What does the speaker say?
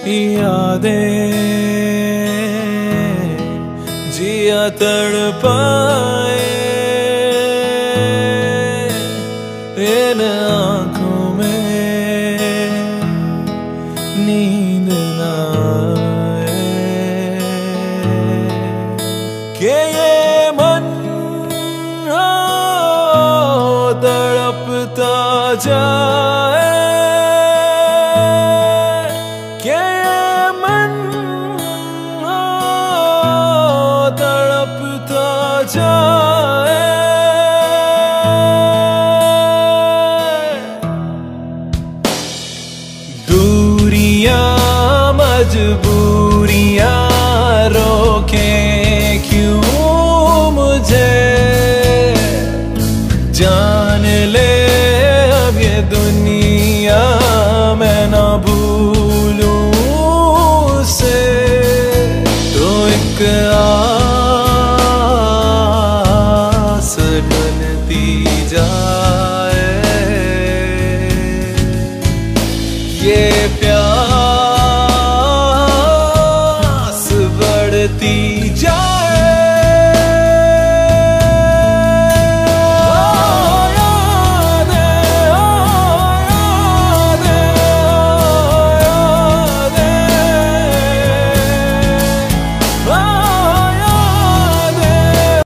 यादें जिया तड़पाए इन आँखों में नींद ना आए कि ये मन तड़पता जाए कि ये मन तड़पता जाए। दूरियां मजबूरियां